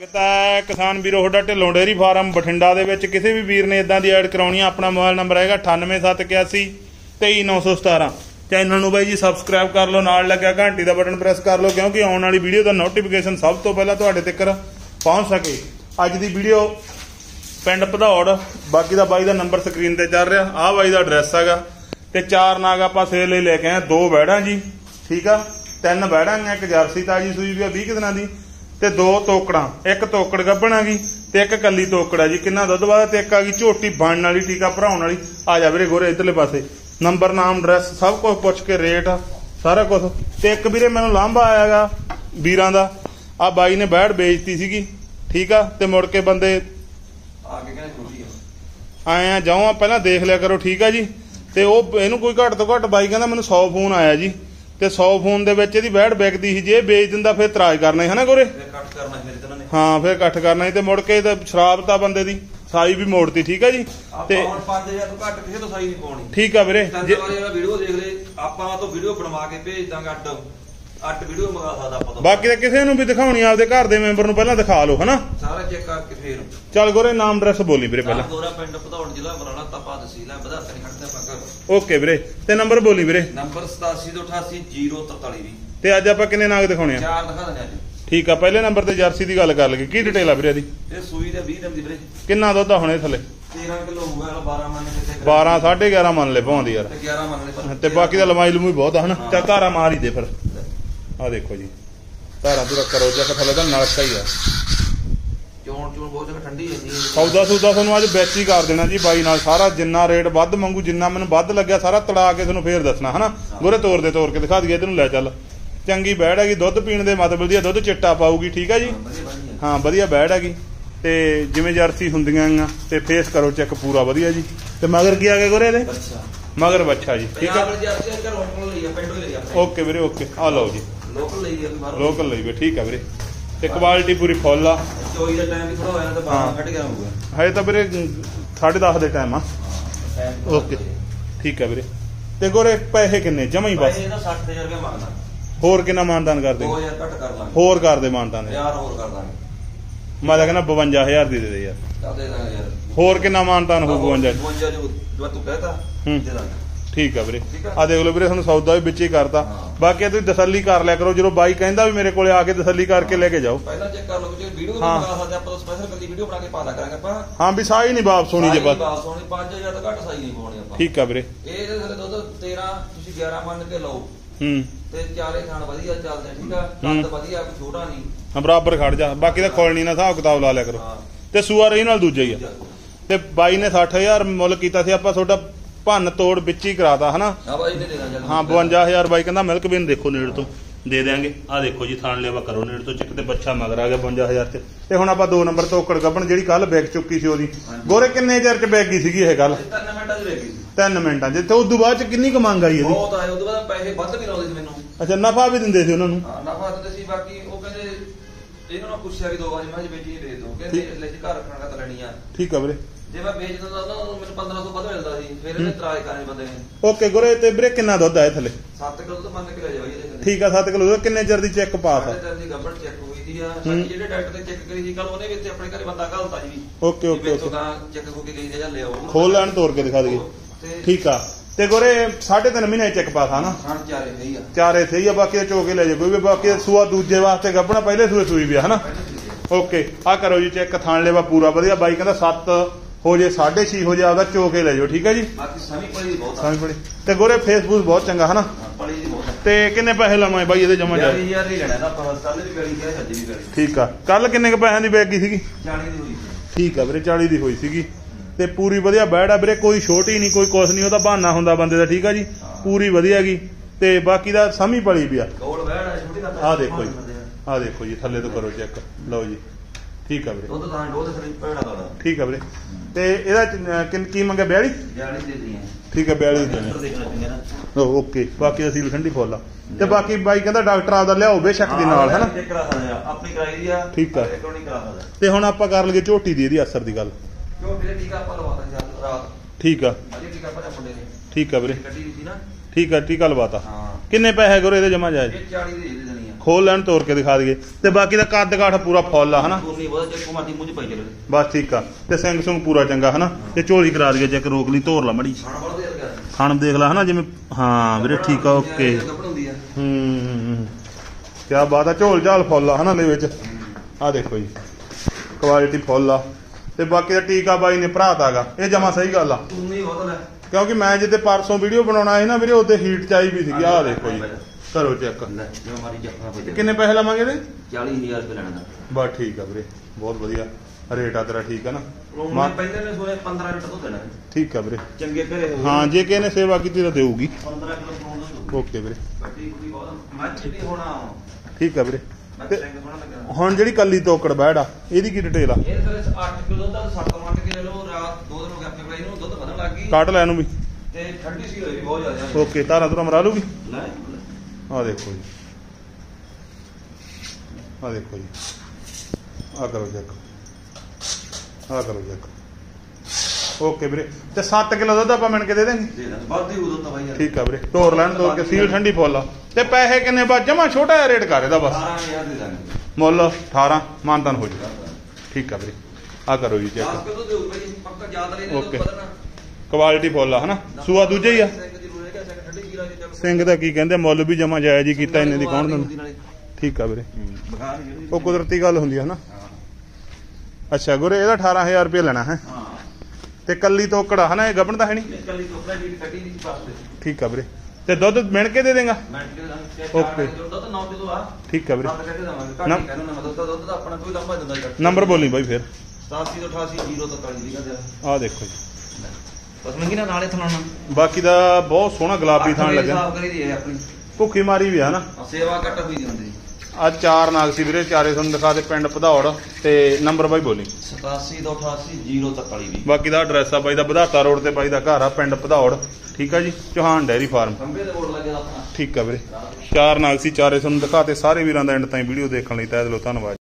किसान वीरो तुहाडा ढिल्लों डेयरी फार्म बठिंडा दे विच किसी भी वीर ने इदां दी ऐड कराउणी अपना मोबाइल नंबर है 9871 23917। चैनल नूं बाई जी सबसक्राइब कर लो, नाल लग्या घंटी दा बटन प्रेस कर लो क्योंकि आउण वाली वीडियो दा नोटिफिकेशन सब तो पहला तुहाडे तक पहुंच सके। अज दी वीडियो पिंड भदौड़, बाकी दा बाई दा नंबर स्क्रीन ते चल रहा। आ बाई दा एड्रैस हैगा ते 4 नाग आपां सेल लई लैके आए, 2 बैड़ां जी ठीक आ, 3 बैड़ां, एक जर्सी ताजी सूई भी 20 दिनां दी ते 2 तोकड़ां, एक तोकड़ गब्बण आ गई ते एक कल्ली तोकड़ आ जी। किन्ना दुध वाला ते एक आ गई झोटी बनने वाली, टीका भराउण वाली। आ जा वीरे गोरे इधरले पासे नंबर नाम एड्रैस सब कुछ पुछ के रेट सारा कुछ। ते एक वीरे मैनूं लांभा आयागा वीरां दा, आ बाई ने बैड़ बेचती सीगी ठीक आ, ते मुड़ के बंदे आए आ जाओ पहला देख लिया करो ठीक आ जी। ते ओह इहनूं कोई घट तो घट बाई कहंदा मैनूं 100 फोन आया जी, ते 100 फोन दे विच इहदी बैड़ विकदी सी, जे बेच दिंदा फिर तराज करना है ना गोरे, हाँ फिर कट्ठ करना ही। ते मुड़ के शराब ता बंदे दी साई भी मोड़ती ठीक है जी। ते ठीक है वीरे बाकी तो किसी नूं भी दिखाउणी आपदे घर दे मैंबर नूं पहलां दिखा लो है ना, सारा चेक करके फिर चल गोरे नाम एड्रैस बोली वीरे पहलां। पिंड भदौड़ जिला बराला तपा तहसील है बधार खड़का। ओके वीरे ते नंबर बोली वीरे। नंबर 8728804320। ते अज आपां किन्ने नाग दिखाउणे आ? 4 दिखा दिंदे अज ठीक आ। पहले नंबर ते जर्सी दी गल कर लगे, की डिटेल आ वीरे दी? ये सूई दे 20 दिन दी वीरे। किन्ना दुध आ हुणे थले? 13 किलो होगा, 12 मन के 12 11.5 मन ले पाउंदी यार, 11 मन ले। ते बाकी दा लमाई लमूई बहुत है ना। चल धारा मार ही दे फिर। आ देखो जी धारा पूरा करो जा थले दा नलका ही आ। चोण चोण बहुत जगह ठंडी है जी। सौदा सूदा तुहानूं अज बेच ही कर देना जी बाई नाल सारा, जिन्ना रेट वध मंगू जिन्ना मैनूं वध लग्या सारा तड़ा के तुहानूं फिर दसना है ना। गोरे तोड़ के दिखा दईए इधर नूं लै चल। चंगी बैड़ हैगी, दुध पीण दे मतलब दी दुध चिट्टा पाऊगी ठीक है जी। हाँ वधिया बैड़ हैगी ते जिवें जर्सी हुंदियां आ ते फेस करो चेक पूरा वधिया जी। ते मगर की आ गए गोरे दे? मगर बच्चा जी ठीक है। ओके वीरे ओके आ लो जी लोकल लई वे ठीक है वीरे। ते क्वालिटी पूरी फुल आ। चोई दा टाइम भी थोड़ा होया तो 12 घट गया होगा है तो वीरे 10:30 दे टाइम आ। ओके ठीक है वीरे। ते गोरे पैसे किन्ने जमा ही बस? 60,000 रुपया मांगदा। होर किन्ना मानदान कर दे? 2000 घट कर लांगे। होर कर दे मानदान यार, होर कर दांगे। मैं कहना 52,000 दी दे यार। चल दे दांगे यार। होर किन्ना मानदान हो? 52 जो तू कहता दे दांगे ठीक है वीरे। आ देख लो वीरे तुहानूं सौदा भी विच ही करता। बाकी तुसीं तसल्ली कर लिया करो, जो बाई कहंदा भी मेरे कोले आके तसल्ली करके लेके जाओ। पहला चेक कर लो जे वीडियो बना सकदे आपां स्पेशल कल्ली वीडियो बना के पा ला करांगे आपां। हां भी साई नहीं वापस होनी जे बस वापस होनी 5000 तो घट साई नहीं पाउणी आपां ठीक है वीरे। ए दे थले दुध 13 तुसीं 11 मान के लो ते चारे खान वधिया चलदे ठीक है। कंद वधिया कोई छोटा नहीं, हां बराबर खड़ जा। बाकी दा खोलनी ना हिसाब किताब ला लिया करो। ते सूआ रही नाल दूजा ही आ। ते बाई ने 60,000 मुੱਲ कीता सी, आपां ਤੁਹਾਡਾ भन तोड़ बिच ही कराता है ना। हाँ 52,000 बाई कहना मिल्क बिन देखो नेड़ तो दे देंगे। आ देखो जी थान लेवा करो नेड़ तो चिक ते बच्चा मगर आ गया 52,000 च। ते हुण आपां 2 नंबर तोकड़ गब्बण ਜਿਹੜੀ ਕੱਲ बैग चुकी सी ओदी गोरे किन्ने चेर च बैग गई सीगी ਇਹ ਗੱਲ? 3 ਮਿੰਟਾਂ ਚ बैग ਗਈ ਸੀ। 3 ਮਿੰਟਾਂ ਚ। ਤੇ ਉਦੋਂ ਬਾਅਦ ਚ ਕਿੰਨੀ ਕ ਮੰਗ ਆਈ ਇਹਦੀ? ਬਹੁਤ ਆਏ ਉਦੋਂ ਬਾਅਦ ਪੈਸੇ ਵੱਧ ਵੀ ਲਾਉਂਦੇ ਸੀ ਮੈਨੂੰ। ਅੱਛਾ ਨਫਾ ਵੀ ਦਿੰਦੇ ਸੀ ਉਹਨਾਂ ਨੂੰ? ਹਾਂ ਨਫਾ ਦਿੰਦੇ ਸੀ। ਬਾਕੀ ਉਹ ਕਹਿੰਦੇ ਇਹਨਾਂ ਨੂੰ ਪੁੱਛਿਆ ਕਿ 2 ਵਾਰੀ ਮੈਂ ਬੇਟੀ ਦੇ ਦੋ, ਕਹਿੰਦੇ ਲੈ ਜੀ ਘਰ ਰੱਖਣਾ ਤਾਂ ਲੈਣੀ ਆ ਠੀਕ ਆ ਵੀਰੇ। ਜੇ ਮੈਂ ਵੇਚ ਦਿੰਦਾ ਤਾਂ ਮੈਨੂੰ 1500 ਵੱਧ ਮਿਲਦਾ ਸੀ, ਫਿਰ ਇਹਨੇ ਤਰਾਜ ਕਰਨੇ ਬੰਦੇ ਨੇ। ਓਕੇ ਗੁਰੇ ਤੇ ਵੀਰੇ ਕਿੰਨਾ ਦੁੱਧ ਆ ਇਹ ਥੱਲੇ? 7 ਕਿਲੋ ਦੁੱਧ ਮੰਨ ਕੇ ਲੈ ਜਾ ਬਾਈ ਇਹਦੇ। ਠੀਕ ਆ 7 ਕਿਲੋ ਦੁੱਧ। ਕਿੰਨੇ ਚਿਰ ਦੀ ਚੈੱਕ ਪਾਸ ਆ? 7 ਦੀ ਗੱਬੜ ਚੈੱਕ ਹੋਈ ਦੀ ਆ। ਸਾਡੀ ਜਿਹੜੇ ਡਾਕਟਰ ਨੇ ਚੈੱਕ ਕਰੀ ਸੀ ਕੱਲ ਉਹਨੇ ਵੀ ਇੱਥੇ ਆਪਣੇ ਘਰੇ ਬੰਦਾ ਘਲਤਾ ਜੀ। ਓਕੇ ਓਕੇ ਓਕੇ ਤਾਂ ਚੈੱਕ ਹੋ ਕੇ ਗਈ ਜਾਂ ਲਿਆਓ ਖੋਲ ਲੈਣ ਤੋੜ ਕੇ ਦਿਖਾ ਦਈਏ ਠੀਕ ਆ। ਤੇ ਗੋਰੇ 3.5 ਮਹੀਨੇ ਚੈੱਕ ਪਾਸ ਆ ਨਾ? ਹਾਂ ਚਾਰੇ ਸਹੀ ਆ, ਚਾਰੇ ਸਹੀ ਆ। ਬਾਕੀ ਚੋ ਕੇ ਲੈ ਜਾ ਕੋਈ ਵੀ। ਬਾਕੀ ਸੂਆ ਦੂਜੇ ਵਾਸਤੇ ਗੱਬਣਾ ਪਹਿਲੇ ਸੂਏ ਸੂਈ ਵੀ ਆ ਹਨਾ। ਓਕੇ ਆ ਕਰੋ ਜੀ ਚੈੱਕ। ਥਾਣ ਲੈਵਾ ਪੂਰਾ ਵਧੀਆ। ਬਾਈ ਕਹਿੰਦਾ 7 हो जाए 6.5 हो जाए आपका चो के ले जाओ ठीक है जी। समी पड़ी ते गोरे फेसबुक बहुत चंगा है ना। ते किन्ने पैसे लवाए बाई ये जमा जाए? ठीक है। कल किन्ने पैसे की बैग सी? 40 दी ठीक है वीरे 40 दी हुई सी। ते पूरी वधिया बैड़ आ वीरे, कोई छोटी नहीं कोई कुछ नहीं, ओहदा बहाना हुंदा बंदे दा ठीक है जी। पूरी वधिया गी ते बाकी दा समी पली भी आ। आ देखो जी, आ देखो जी थल्ले तो करो चेक लो जी ठीक है वीरे। ठीक है वीरे। ते ਇਹਦਾ ਕੀ ਮੰਗਿਆ? 42 ਠੀਕ ਹੈ 42 ਦੇਣੇ ਓਕੇ। ਬਾਕੀ ਅਸੀਂ ਠੰਡੀ ਫੁੱਲ ਆ। ਤੇ ਬਾਕੀ ਬਾਈ ਕਹਿੰਦਾ ਡਾਕਟਰ ਆਪਦਾ ਲਿਆਓ ਬੇਸ਼ੱਕ ਦੀ ਨਾਲ ਹੈ ਨਾ। ਆਪਣੀ ਕਰਾਈ ਦੀ ਆ ਠੀਕ ਆ। ਤੇ ਹੁਣ ਆਪਾਂ ਕਰ ਲਈਏ ਝੋਟੀ ਦੀ ਇਹਦੀ ਅਸਰ ਦੀ ਗੱਲ। ਟੀਕਾ ਆਪਾਂ ਲਵਾਤਾ ਰਾਤ ਠੀਕ ਆ। ਠੀਕ ਆ ਵੀਰੇ ਠੀਕ ਆ। ਟੀਕਾ ਲਵਾਤਾ। ਕਿੰਨੇ ਪੈਸੇ ਗੁਰੇ ਇਹਦੇ ਜਮਾ ਜਾਏ? 40 ਦੀ ਦੇ ਦੇਣੀ ਆ। ਖੋਲ ਲੈਣ ਤੋੜ ਕੇ ਦਿਖਾ ਦਈਏ ਤੇ ਬਾਕੀ ਦਾ ਕੱਦ ਕਾਠ ਪੂਰਾ ਫੁੱਲ ਆ ਹਨਾ ਬਸ ਠੀਕ ਆ ਤੇ ਸਿੰਘ ਸੁੰਗ ਪੂਰਾ ਚੰਗਾ ਹਨਾ ਤੇ ਝੋਲੀ ਕਰਾ ਦਈਏ ਚੈੱਕ ਰੋਕ ਲਈ ਧੋਰ ਲਾ ਮੜੀ ਖਾਣ ਦੇਖ ਲਾ ਹਨਾ ਜਿਵੇਂ ਹਾਂ ਵੀਰੇ ਠੀਕ ਆ ਓਕੇ ਕਿਆ ਬਾਤ ਆ ਝੋਲ ਝਾਲ ਫੁੱਲ ਆ ਹਨਾ ਦੇ ਵਿੱਚ ਆ ਦੇਖੋ ਜੀ ਕੁਆਲਿਟੀ ਫੁੱਲ ਆ ਤੇ ਬਾਕੀ ਦਾ ਟੀਕਾ ਬਾਈ ਨੇ ਭਰਾਤਾ ਗਾ ਇਹ ਜਮਾ ਸਹੀ ਗੱਲ ਆ ਕਿਉਂਕਿ ਮੈਂ ਜਿੱਤੇ ਪਰਸੋਂ ਵੀਡੀਓ ਬਣਾਉਣਾ ਸੀ ਨਾ ਵੀਰੇ ਉਹਦੇ ਹੀਟ ਚ ਆਈ ਵੀ ਸੀਗੀ ਆਹ ਦੇਖੋ ਜੀ ਕਰੋ ਚੈੱਕ ਕਿੰਨੇ ਪੈਸੇ ਲਵਾਂਗੇ ਇਹਦੇ 40000 ਰੁਪਏ ਲੈਣਾ ਬਸ ਠੀਕ ਆ ਵੀਰੇ ਬਹੁਤ ਵਧੀਆ ਰੇਟ ਆ ਤੇਰਾ ਠੀਕ ਆ ਨਾ ਪਹਿਲੇ ਨੇ ਸੋਏ 15 ਲੀਟਰ ਤੋਂ ਦੇਣਾ ਠੀਕ ਆ ਵੀਰੇ ਚੰਗੇ ਘਰੇ ਹਾਂ ਜੇ ਕਿਸੇ ਨੇ ਸੇਵਾ ਕੀਤੀ ਤਾਂ ਦੇਊਗੀ 15 ਕਿਲੋ ਓਕੇ ਵੀਰੇ ਮੱਝ ਵੀ ਹੋਣਾ ਠੀਕ ਆ ਵੀਰੇ ਹੁਣ ਜਿਹੜੀ ਕੱਲੀ ਤੋਕੜ ਬੈੜ ਆ ਇਹਦੀ ਕੀ ਡਿਟੇਲ ਆ ਇਹ 8 ਕਿਲੋ ਦਾ 7 ਮੰਡ ਕੇ ਲੈ ਲਓ ਰਾਤ 2 ਦਿਨ ਹੋ ਗਏ ਆਪਣੇ ਭਾਈ ਨੂੰ ਦੁੱਧ ਵਧਣ ਲੱਗ ਗਈ ਕੱਟ ਲੈ ਇਹਨੂੰ ਵੀ ਤੇ ਠੰਡੀ ਸੀ ਹੋਈ ਬਹੁਤ ਜ਼ਿਆਦਾ ਓਕੇ ਤਾਰਾ ਤੁਰਾ ਮਰਾ ਲੂਗੀ ਲੈ ਆ ਦੇਖੋ ਜੀ ਆ ਦੇਖੋ ਜੀ ਆ ਕਰੋ ਚੈੱਕ ਆ ਕਰੋ ਚੈੱਕ ਓਕੇ ਵੀਰੇ ਤੇ 7 ਕਿਲੋ ਦੁੱਧ ਆਪਾਂ ਮਿਣ ਕੇ ਦੇ ਦੇਂਗੇ ਵੱਧ ਹੀ ਦੁੱਧ ਭਾਈ ਠੀਕ ਆ ਵੀਰੇ ਢੋਰ ਲੈਣ ਤੋੜ ਕੇ ਸੀਲ ਠੰਡੀ ਫੁੱਲ ਆ ਤੇ ਪੈਸੇ ਕਿੰਨੇ ਬਸ ਜਮਾ ਛੋਟਾ ਜਿਹਾ ਰੇਟ ਕਰ ਇਹਦਾ ਬਸ 18000 ਦੇ ਦਾਂਗੇ ਮੁੱਲ 18 ਮਾਨਤਾਨ ਹੋ ਜਾਊਗਾ ਠੀਕ ਆ ਵੀਰੇ ਆ ਕਰੋ ਜੀ ਚੈੱਕ 10 ਕਿਲੋ ਦੇਊ ਭਾਈ ਪੱਕਾ ਯਾਦ ਰਹੇ ਓਕੇ ਕੁਆਲਿਟੀ ਫੁੱਲ ਆ ਹਨਾ ਸੂਆ ਦੂਜਾ ਹੀ ਆ ਸਿੰਘ ਦਾ ਕੀ ਕਹਿੰਦੇ ਮੁੱਲ ਵੀ ਜਮਾ ਜਾਇਜ਼ ਹੀ ਕੀਤਾ ਇਹਨੇ ਦੀ ਕੌਣ ਤੁਹਾਨੂੰ ਠੀਕ ਆ ਵੀਰੇ ਉਹ ਕੁਦਰਤੀ ਗੱਲ ਹੁੰਦੀ ਹੈ ਨਾ ਅੱਛਾ ਗੁਰੇ ਇਹਦਾ 18000 ਰੁਪਏ ਲੈਣਾ ਹੈ ਤੇ ਕੱਲੀ ਤੋਕੜਾ ਹਨਾ ਇਹ ਗੱਬਣ ਦਾ ਹੈ ਨਹੀਂ ਕੱਲੀ ਤੋਕੜਾ ਡੀਟ ਕੱਟੀ ਦੀ ਪਾਸ ਠੀਕ ਆ ਵੀਰੇ ਤੇ ਦੁੱਧ ਮਿਣ ਕੇ ਦੇ ਦੇਗਾ ਓਕੇ ਦੁੱਧ 9 ਕਿਲੋ ਆ ਠੀਕ ਆ ਵੀਰੇ ਦੁੱਧ ਦਾ ਆਪਣਾ ਕੋਈ ਲੰਬਾ ਦਿੰਦਾ ਨੰਬਰ ਬੋਲੀ ਬਾਈ ਫਿਰ 8788 043 ਆ ਦੇਖੋ ਜੀ ਬਸ ਮੰਗੀ ਨਾ ਨਾਲੇ ਥਲਾਉਣਾ ਬਾਕੀ ਦਾ ਬਹੁਤ ਸੋਹਣਾ ਗੁਲਾਬੀ ਥਾਣ ਲੱਗਾ ਸਾਫ ਕਰੀ ਦੀ ਹੈ ਆਪਣੀ ਭੁੱਖੀ ਮਾਰੀ ਵੀ ਆ ਨਾ ਸੇਵਾ ਘੱਟ ਹੋਈ ਦੀ ਹੁੰਦੀ ਆ 4 ਨਾਗ ਸੀ ਵੀਰੇ ਚਾਰੇ ਤੁਹਾਨੂੰ ਦਿਖਾ ਦੇ ਪਿੰਡ ਭਦੌੜ ਤੇ ਨੰਬਰ ਬਾਈ ਬੋਲੀ 8788 043 ਬਾਕੀ ਦਾ ਐਡਰੈਸ ਆ ਬਾਈ ਦਾ ਵਧਾਤਾ ਰੋਡ ਤੇ ਬਾਈ ਦਾ ਘਰ ਆ ਪਿੰਡ ਭਦੌੜ ਠੀਕ ਆ ਜੀ ਚੌਹਾਨ ਡੈਰੀ ਫਾਰਮ ਖੰਬੇ ਦੇ ਬੋਰਡ ਲੱਗਿਆ ਆਪਣਾ ਠੀਕ ਆ ਵੀਰੇ 4 ਨਾਗ ਸੀ ਚਾਰੇ ਤੁਹਾਨੂੰ ਦਿਖਾਤੇ ਸਾਰੇ ਵੀਰਾਂ ਦਾ ਐਂਡ ਤਾਈਂ ਵੀਡੀਓ ਦੇਖਣ ਲਈ ਤਹਿ ਦਿਲੋਂ ਧੰਨਵਾਦ।